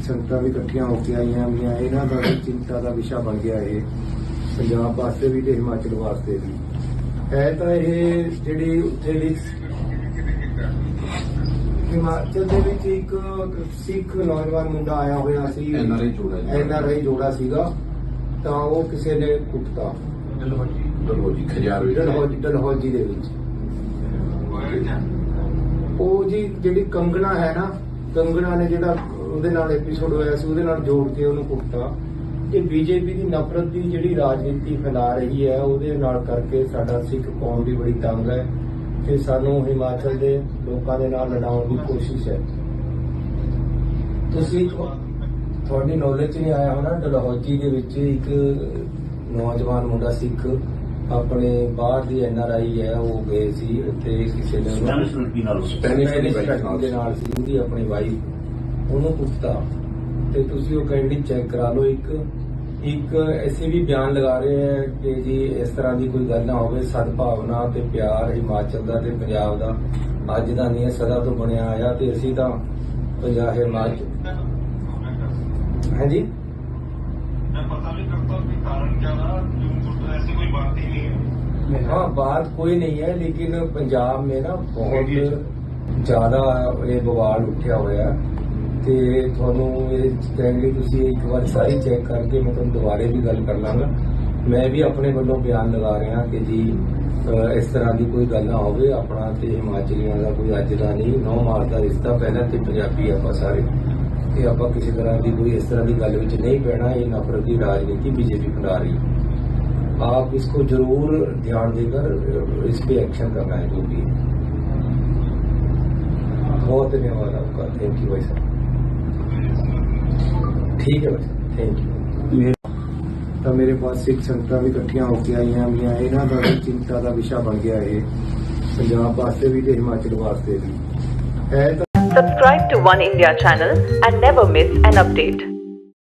संगतां भी इकट्ठियां होके आईयां होईयां, इन्हां दा भी चिंता का विषय बन गया है पंजाब वास्ते भी ते हिमाचल वास्ते भी। है तो ये जिहड़ी उत्थे दी हिमाचल दे विच एक सिख नौजवान मुंडा आया होया सी, NRI जोड़ा सीगा, तां ओह किसी ने कुੱਟਤਾ डलहौजी दे विच। ਉਹ ਜੀ ਜਿਹੜੀ ਕੰਗਣਾ ਹੈ ਨਾ, ਕੰਗਣਾ ਨੇ ਜਿਹੜਾ ਉਹਦੇ ਨਾਲ ਐਪੀਸੋਡ ਹੋਇਆ ਸੀ ਉਹਦੇ ਨਾਲ ਜੋੜ ਕੇ ਉਹਨੂੰ ਕੁੱਟਤਾ। ਇਹ ਬੀਜੇਪੀ ਦੀ ਨਫ਼ਰਤ ਦੀ ਜਿਹੜੀ ਰਾਜਨੀਤੀ ਫੈਲਾ ਰਹੀ ਹੈ ਉਹਦੇ ਨਾਲ ਕਰਕੇ ਸਾਡਾ ਸਿੱਖ ਕੌਮ ਵੀ ਬੜੀ ਤੰਗ ਹੈ ਤੇ ਸਾਨੂੰ ਹਿਮਾਚਲ ਦੇ ਲੋਕਾਂ ਦੇ ਨਾਲ ਲੜਾਉਣ ਦੀ ਕੋਸ਼ਿਸ਼ ਹੈ। ਤੁਸੀਂ ਤੁਹਾਡੀ ਨੌਲੇਜ 'ਚ ਨਹੀਂ ਆਇਆ ਹੋਣਾ, ਡਲਹੌਜੀ ਦੇ ਵਿੱਚ ਇੱਕ ਨੌਜਵਾਨ ਮੁੰਡਾ ਸਿੱਖ अपने बाहर दी NRI है वो गए सी उत्थे किसी ने स्पैनिश दी अपनी वाइफ उन्होंने कुੱਟਤਾ ते तुसी वो कैंडिडेट चेक करा लो। एक ऐसे भी बयान लगा रहे हैं कि जी इस तरह की कोई गल ना हो, सद्भावना ते प्यार हिमाचल दा ते पंजाब दा अज दा नहीं है, सदा तो बनया आया ते असीं तां पंजाब हिमाचल। हाँ जी हाँ, बात कोई नहीं है, लेकिन पंजाब में ना बहुत ज्यादा ये बवाल उठा हुआ ते थोनू कहने तुसी एक बार सारी चेक करके मैं तुम दोबारे भी गल कर लांगा। मैं भी अपने वालों बयान लगा रहा कि जी इस तरह की कोई गल ना हो, अपना ते हिमाचलियों का कोई अज का नहीं, 9 मार्च का रिश्ता पहला ते पंजाबी आप सारे ते आप किसी तरह की कोई इस तरह की गल विच नहीं पैना। ये नफरत की राजनीति बीजेपी फैला रही है, आप इसको जरूर ध्यान देकर इस पे एक्शन करना है जो भी है। बहुत धन्यवाद आपका, थैंक यू भाई साहब। ठीक है भाई साहब, थैंक यू। तो मेरे पास सिख संगतां भी इकट्ठियां होके आईयां होईयां, इन्हां दा भी चिंता का विषय बन गया है पंजाब वास्ते भी ते हिमाचल वास्ते भी। है Subscribe to One India channel and never miss an update.